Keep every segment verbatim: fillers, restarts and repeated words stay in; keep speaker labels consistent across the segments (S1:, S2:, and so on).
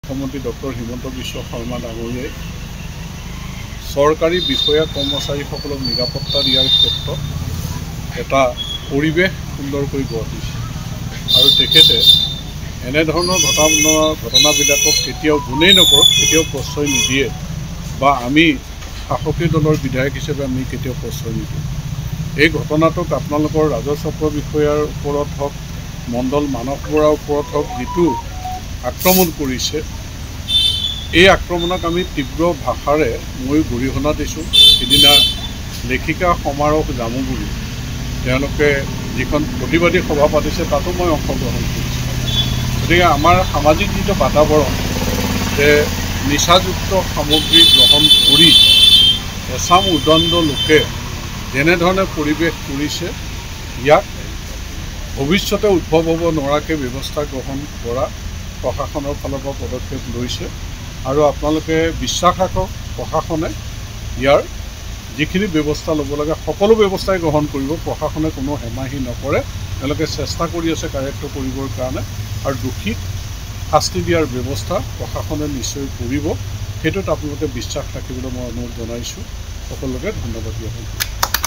S1: মুখ্যমন্ত্ৰী ডক্টৰ হিমন্ত বিশ্ব শৰ্মা ডাঙৰীয়াই চৰকাৰী বিষয়া কৰ্মচাৰীসকলক নিৰাপত্তা দিয়াৰ ক্ষেত্ৰত এটা পৰিৱেশ সুন্দৰকৈ গঢ় দিছে আৰু তেখেতে এনেধৰণৰ ঘটনা ঘটনাবিলাকক কেতিয়াও যোনেই নকৰক কেতিয়াও প্ৰশ্ৰয় নিদিয়ে বা আমি শাসকীয় দলৰ বিধায়ক হিচাপে আমি কেতিয়াও প্ৰশ্ৰয় নিদিওঁ। এই ঘটনাটোক আপোনালোকৰ ৰাজচক্ৰ বিষয়াৰ ওপৰত হওক মণ্ডল মানস বৰাৰ ওপৰত হওক যিটো আক্ৰমণ কৰিছে এই আক্ৰমণক আমি তীব্ৰ ভাষাৰে মই গৰিহণা দিছোঁ। সিদিনা লেখিকা সমাৰোহ জামুগুৰি তেওঁলোকে যিখন প্ৰতিবাদী সভা পাতিছে তাতো মই অংশগ্ৰহণ কৰিছোঁ। গতিকে আমাৰ সামাজিক যিটো বাতাবৰণ যে নিচাযুক্ত সামগ্ৰী গ্ৰহণ কৰি এছাম উদণ্ড লোকে যেনেধৰণে পৰিৱেশ কৰিছে ইয়াক ভৱিষ্যতে উদ্ভৱ হ'ব নোৱাৰাকৈ ব্যৱস্থা গ্ৰহণ কৰা প্ৰশাসনৰ ফালৰ পৰা পদক্ষেপ লৈছে আৰু আপোনালোকে বিশ্বাস ৰাখক প্ৰশাসনে ইয়াৰ যিখিনি ব্যৱস্থা ল'ব লাগে সকলো ব্যৱস্থাই গ্ৰহণ কৰিব। প্ৰশাসনে কোনো হেমাহি নকৰে, তেওঁলোকে চেষ্টা কৰি আছে কাৰ্যক্ষ কৰিবৰ কাৰণে আৰু দোষীক শাস্তি দিয়াৰ ব্যৱস্থা প্ৰশাসনে নিশ্চয় কৰিব। সেইটোত আপোনালোকে বিশ্বাস ৰাখিবলৈ মই অনুৰোধ জনাইছোঁ। সকলোকে ধন্যবাদ দিয়া হয়।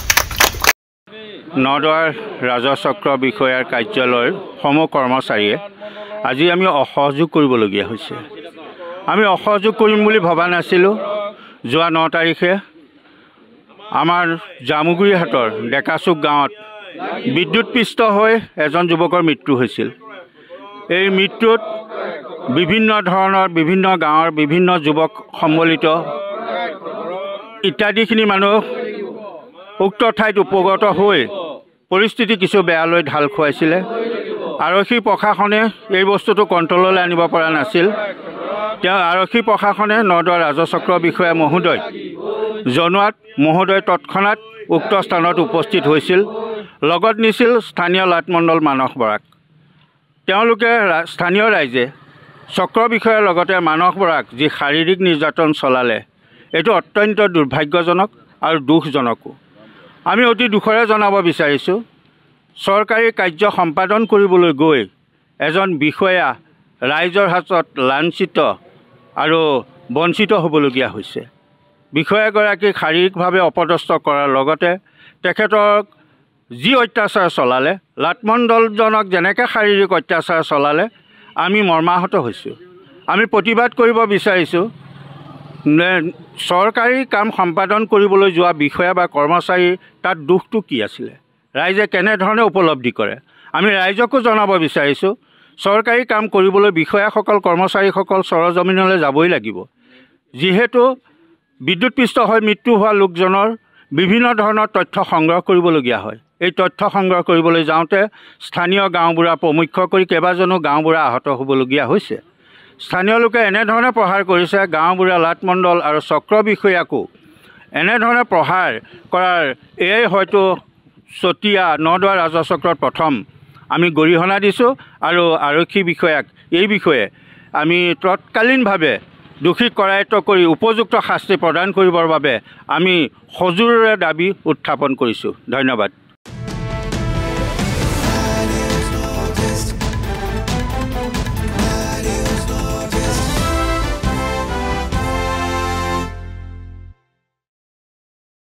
S2: নদুৱাৰ ৰাজচক্ৰ বিষয়াৰ কাৰ্যালয়ৰ সম কৰ্মচাৰীয়ে আজি আমি অসহযোগ কৰিবলগীয়া হৈছে। আমি অসহযোগ কৰিম বুলি ভবা নাছিলোঁ। যোৱা ন তাৰিখে আমাৰ জামুগুৰিহাটৰ ডেকাচুক গাঁৱত বিদ্যুৎপৃষ্ট হৈ এজন যুৱকৰ মৃত্যু হৈছিল। এই মৃত্যুত বিভিন্ন ধৰণৰ বিভিন্ন গাঁৱৰ বিভিন্ন যুৱক সম্বলিত ইত্যাদিখিনি মানুহ উক্ত ঠাইত উপগত হৈ পৰিস্থিতি কিছু বেয়ালৈ ঢাল খুৱাইছিলে। আৰক্ষী প্ৰশাসনে এই বস্তুটো কণ্ট্ৰললৈ আনিব পৰা নাছিল। তেওঁ আৰক্ষী প্ৰশাসনে নদুৱাৰ ৰাজচক্ৰ বিষয়া মহোদয় জনোৱাত মহোদয় তৎক্ষণাত উক্ত স্থানত উপস্থিত হৈছিল। লগত নিছিল স্থানীয় লাটমণ্ডল মানস বৰাক। তেওঁলোকে স্থানীয় ৰাইজে চক্ৰ বিষয়াৰ লগতে মানস বৰাক যি শাৰীৰিক নিৰ্যাতন চলালে এইটো অত্যন্ত দুৰ্ভাগ্যজনক আৰু দুখজনকো। আমি অতি দুখৰে জনাব বিচাৰিছোঁ চৰকাৰী কাৰ্য সম্পাদন কৰিবলৈ গৈ এজন বিষয়া ৰাইজৰ হাতত লাঞ্ছিত আৰু বঞ্চিত হ'বলগীয়া হৈছে। বিষয়াগৰাকীক শাৰীৰিকভাৱে অপদস্থ কৰাৰ লগতে তেখেতক যি অত্যাচাৰ চলালে লাটমণ্ডলজনক যেনেকৈ শাৰীৰিক অত্যাচাৰ চলালে আমি মৰ্মাহত হৈছোঁ। আমি প্ৰতিবাদ কৰিব বিচাৰিছোঁ চৰকাৰী কাম সম্পাদন কৰিবলৈ যোৱা বিষয়া বা কৰ্মচাৰীৰ তাত দুখটো কি আছিলে, ৰাইজে কেনেধৰণে উপলব্ধি কৰে। আমি ৰাইজকো জনাব বিচাৰিছোঁ চৰকাৰী কাম কৰিবলৈ বিষয়াসকল কৰ্মচাৰীসকল চৰজমিনলৈ যাবই লাগিব। যিহেতু বিদ্যুৎপৃষ্ট হৈ মৃত্যু হোৱা লোকজনৰ বিভিন্ন ধৰণৰ তথ্য সংগ্ৰহ কৰিবলগীয়া হয়। এই তথ্য সংগ্ৰহ কৰিবলৈ যাওঁতে স্থানীয় গাঁওবুঢ়া প্ৰমুখ্য কৰি কেইবাজনো গাঁওবুঢ়া আহত হ'বলগীয়া হৈছে। স্থানীয় লোকে এনেধৰণে প্ৰহাৰ কৰিছে, গাঁওবুঢ়া লাটমণ্ডল আৰু চক্ৰ বিষয়াকো এনেধৰণে প্ৰহাৰ কৰাৰ এয়াই হয়তো চতিয়া নদুৱাৰ ৰাজচক্ৰত প্ৰথম আমি গৰিহণা দিছোঁ আৰু আৰক্ষী বিষয়াক এই বিষয়ে আমি তৎকালীনভাৱে দোষীক কৰায়ত্ব কৰি উপযুক্ত শাস্তি প্ৰদান কৰিবৰ বাবে আমি সজোৰেৰে দাবী উত্থাপন কৰিছোঁ। ধন্যবাদ।